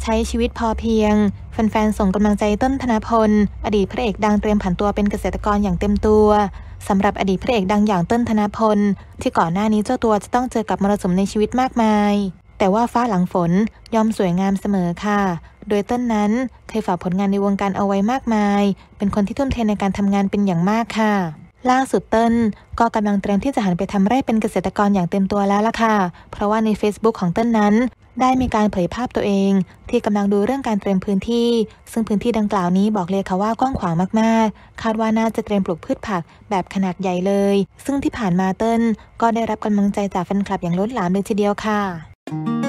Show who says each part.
Speaker 1: ใช้ชีวิตพอเพียงแฟนๆส่งกำลังใจเติ้ลธนพลอดีตพระเอกดังเตรียมผันตัวเป็นเกษตรกรอย่างเต็มตัวสำหรับอดีตพระเอกดังอย่างเติ้ลธนพลที่ก่อนหน้านี้เจ้าตัวจะต้องเจอกับมรสุมในชีวิตมากมายแต่ว่าฟ้าหลังฝนย่อมสวยงามเสมอค่ะโดยเติ้ลนั้นเคยฝากผลงานในวงการเอาไว้มากมายเป็นคนที่ทุ่มเทในการทำงานเป็นอย่างมากค่ะล่าสุดเติ้ลก็กำลังเตรียมที่จะหันไปทำไร่เป็นเกษตรกรอย่างเต็มตัวแล้วล่ะค่ะเพราะว่าใน Facebook ของเติ้ลนั้นได้มีการเผยภาพตัวเองที่กำลังดูเรื่องการเตรียมพื้นที่ซึ่งพื้นที่ดังกล่าวนี้บอกเลยค่ะว่ากว้างขวางมากๆคาดว่าน่าจะเตรียมปลูกพืชผักแบบขนาดใหญ่เลยซึ่งที่ผ่านมาเติ้ลก็ได้รับกำลังใจจากแฟนคลับอย่างล้นหลามเลยทีเดียวค่ะ